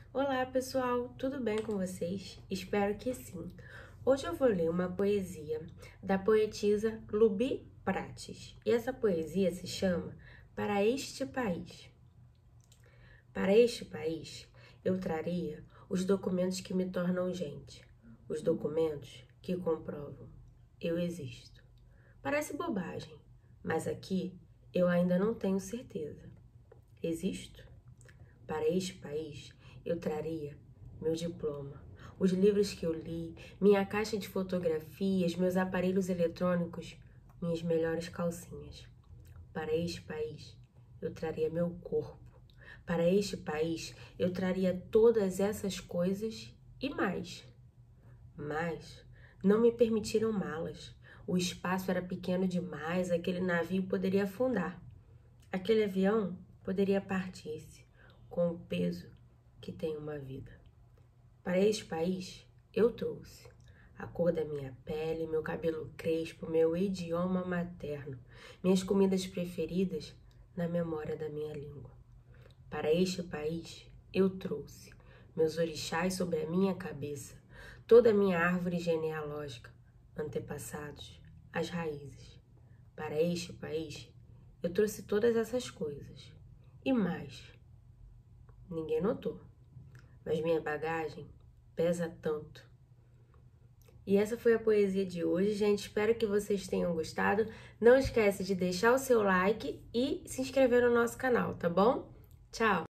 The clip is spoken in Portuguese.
Olá pessoal, tudo bem com vocês? Espero que sim. Hoje eu vou ler uma poesia da poetisa Luby Prates e essa poesia se chama Para Este País. Para este país, eu traria os documentos que me tornam gente, os documentos que comprovam eu existo. Parece bobagem, mas aqui eu ainda não tenho certeza. Existo? Para este país, eu traria meu diploma, os livros que eu li, minha caixa de fotografias, meus aparelhos eletrônicos, minhas melhores calcinhas. Para este país, eu traria meu corpo. Para este país, eu traria todas essas coisas e mais. Mas não me permitiram malas. O espaço era pequeno demais, aquele navio poderia afundar. Aquele avião poderia partir-se com o peso que tem uma vida. Para este país, eu trouxe a cor da minha pele, meu cabelo crespo, meu idioma materno, minhas comidas preferidas na memória da minha língua. Para este país, eu trouxe meus orixás sobre a minha cabeça, toda a minha árvore genealógica, antepassados, as raízes. Para este país, eu trouxe todas essas coisas e mais. Ninguém notou, mas minha bagagem pesa tanto. E essa foi a poesia de hoje, gente. Espero que vocês tenham gostado. Não esquece de deixar o seu like e se inscrever no nosso canal, tá bom? Tchau!